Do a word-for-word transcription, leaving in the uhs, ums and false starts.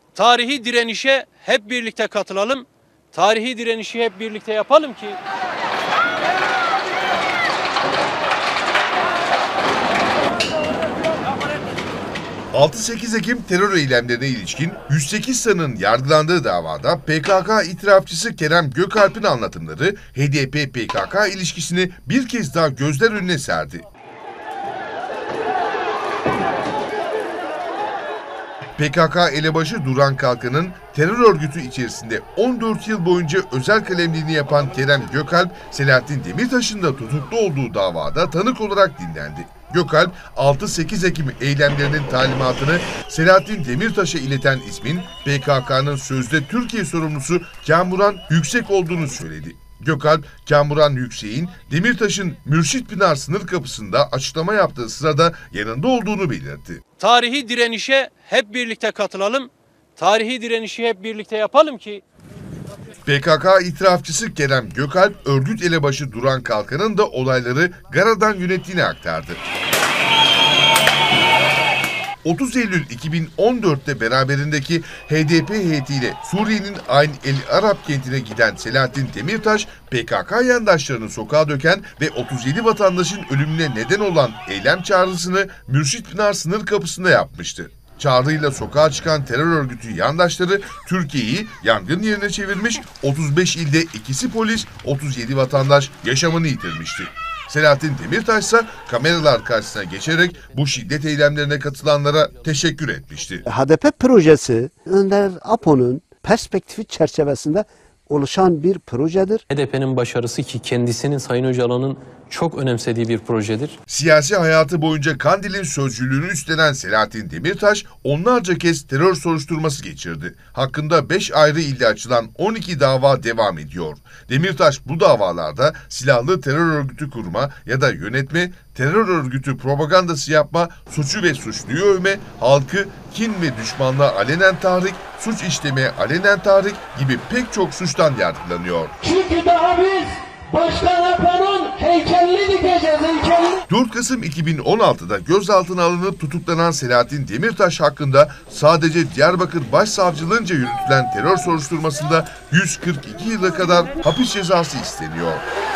Tarihi direnişe hep birlikte katılalım. Tarihi direnişi hep birlikte yapalım ki altı sekiz Ekim terör eylemlerine ilişkin yüz sekiz sanığın yargılandığı davada P K K itirafçısı Kerem Gökalp'in anlatımları H D P P K K ilişkisini bir kez daha gözler önüne serdi. P K K elebaşı Duran Kalkan'ın terör örgütü içerisinde on dört yıl boyunca özel kalemliğini yapan Kerem Gökalp, Selahattin Demirtaş'ın da tutuklu olduğu davada tanık olarak dinlendi. Gökalp, altı sekiz Ekim eylemlerinin talimatını Selahattin Demirtaş'a ileten ismin P K K'nın sözde Türkiye sorumlusu Kamuran Yüksek olduğunu söyledi. Gökalp, Kamuran Yüksek'in Demirtaş'ın Mürşitpınar sınır kapısında açıklama yaptığı sırada yanında olduğunu belirtti. tarihi direnişe hep birlikte katılalım. Tarihi direnişi hep birlikte yapalım ki P K K itirafçısı Kerem Gökalp, örgüt elebaşı Duran Kalkan'ın da olayları Gara'dan yönettiğini aktardı. otuz Eylül iki bin on dört'te beraberindeki H D P heyetiyle Suriye'nin Ayn el Arab kentine giden Selahattin Demirtaş, P K K yandaşlarını sokağa döken ve otuz yedi vatandaşın ölümüne neden olan eylem çağrısını Mürşitpınar sınır kapısında yapmıştı. Çağrıyla sokağa çıkan terör örgütü yandaşları Türkiye'yi yangın yerine çevirmiş, otuz beş ilde ikisi polis, otuz yedi vatandaş yaşamını yitirmişti. Selahattin Demirtaş ise kameralar karşısına geçerek bu şiddet eylemlerine katılanlara teşekkür etmişti. H D P projesi Önder Apo'nun perspektifi çerçevesinde oluşan bir projedir. H D P'nin başarısı ki kendisinin Sayın Öcalan'ın çok önemsediği bir projedir. Siyasi hayatı boyunca Kandil'in sözcülüğünü üstlenen Selahattin Demirtaş onlarca kez terör soruşturması geçirdi. Hakkında beş ayrı ilde açılan on iki dava devam ediyor. Demirtaş bu davalarda silahlı terör örgütü kurma ya da yönetme, terör örgütü propagandası yapma, suçu ve suçluyu övme, halkı kin ve düşmanlığa alenen tahrik, suç işlemeye alenen tahrik gibi pek çok suçtan yargılanıyor. Çünkü daha biz Başkan Apo'nun heykelini dikeceğiz, heykelini. dört Kasım iki bin on altı'da gözaltına alınıp tutuklanan Selahattin Demirtaş hakkında sadece Diyarbakır Başsavcılığınca yürütülen terör soruşturmasında yüz kırk iki yıla kadar hapis cezası isteniyor.